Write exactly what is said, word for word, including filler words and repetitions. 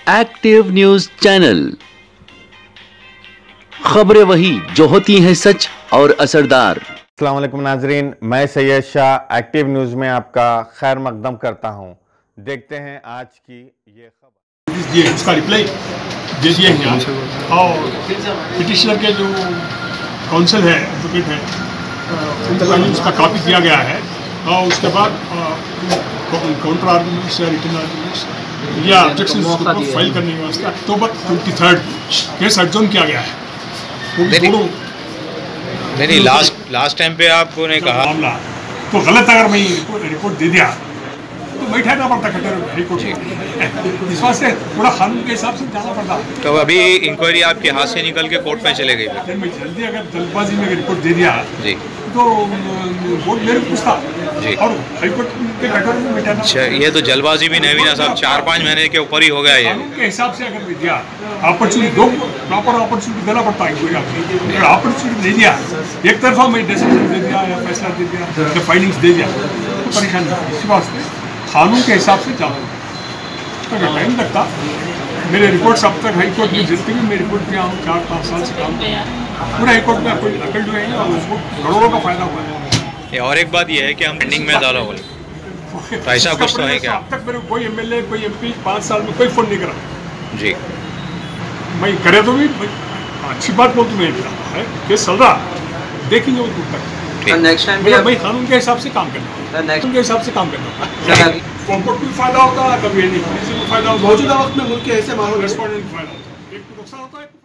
Active news channel, खबरें वही जो होती हैं सच और असरदार। अस्सलाम वालेकुम नाजरीन, मैं सैयद शाह एक्टिव न्यूज में आपका खैर मकदम करता हूं। देखते हैं आज की ये खबर। ये उसका रिप्लाई दे दिए हैं और पिटिशनर के जो काउंसिल है, एडवोकेट है, उनको उसका कॉपी दिया गया है और उसके बाद काउंटर आर्गुमेंट्स या रिटन आर्गुमेंट्स या ऑब्जेक्शन फाइल करने के वास्ते October twenty third case adjourn किया गया है। नहीं नहीं लास्ट लास्ट टाइम पे आपको ने कहा मामला तो गलत, अगर मैं रिपोर्ट दे दिया तो मैं ठहरना पड़ता कटर रिपोर्ट इस वास्ते थोड़ा कानून के हिसाब से जाना पड़ता। तो अभी इंक्वायरी आपके हाथ से निकल के कोर्ट में चले गई। मैं जल्दी अगर जल्दबाजी में रिपोर्ट दे दिया जी तो कोर्ट मेरे को पूछता जी और हाईकोर्ट के कटोरे में बैठा। अच्छा, ये तो जल्दबाजी भी नहीं हुई ना साहब, चार पाँच महीने के ऊपर ही हो गया ये। कानून के हिसाब से अगर मैं दिया अपॉर्चुनिटी दो, प्रॉपर अपॉर्चुनिटी देना पड़ता है। कोई अगर अपॉर्चुनिटी दे दिया एक तरफा मैं डिसीजन दे दिया या फैसला दे दिया या फाइलिंग्स दे दिया तो परेशानी है। इसी वास्ते कानून के हिसाब से जाना तो टाइम लगता। मेरे रिपोर्ट्स अब तक हाई कोर्ट में जितने भी मेरे रिपोर्ट में आऊँ चार पाँच साल से काम पूरा हाई कोर्ट में कोई अकल्ड हुए हैं और उसको करोड़ों का फायदा हुआ है। और एक बात यह है कि हम पेंडिंग में डाला बोले तो ऐसा कुछ तो है क्या? अब तक मेरे कोई एमएलए कोई एमपी पाँच साल में कोई फोन नहीं करा जी। मैं करे तो भी अच्छी बात बोलती मैं केस चल रहा देखेंगे वो दूर तक। नेक्स्ट टाइम भी भाई कानून के हिसाब से काम करना, कानून के हिसाब से काम करना। कॉर्पोरेट को फायदा होता है, कभी नहीं फायदा होता है। मौजूदा वक्त में मुल्क के ऐसे माहौल रेस्पोंडेंट को फायदा होता है, एक को नुकसान होता है।